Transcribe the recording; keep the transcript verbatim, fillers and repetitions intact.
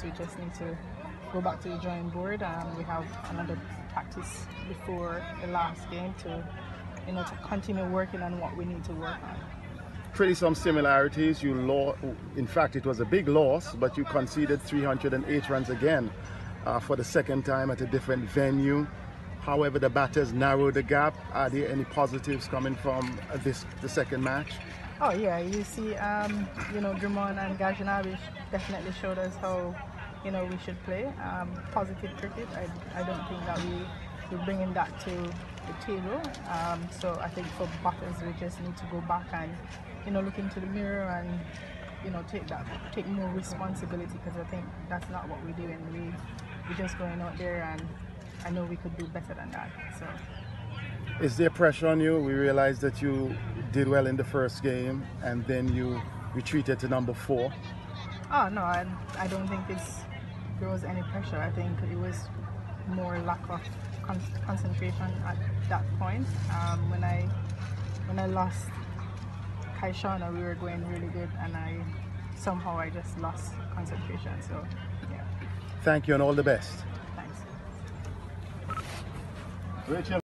we just need to go back to the drawing board, and we have another practice before the last game to, you know, to continue working on what we need to work on. Pretty some similarities. You lost, in fact, it was a big loss, but you conceded three hundred eight runs again uh, for the second time at a different venue. However, the batters narrowed the gap. Are there any positives coming from uh, this the second match? Oh yeah, you see, um, you know, Drummond and Gajanavi definitely showed us how, you know, we should play. Um, positive cricket. I, I don't think that we we're bringing that to the table. Um, so I think for batters, we just need to go back and, you know, look into the mirror and, you know, take that, take more responsibility, because I think that's not what we're doing. We we're just going out there, and I know we could do better than that. So. Is there pressure on you? We realized that you did well in the first game, and then you retreated to number four. Oh no, I, I don't think it's, there was any pressure. I think it was more lack of con concentration at that point. Um, when I when I lost Kaishana, we were going really good, and I somehow I just lost concentration. So yeah. Thank you and all the best. Thanks. Rachel.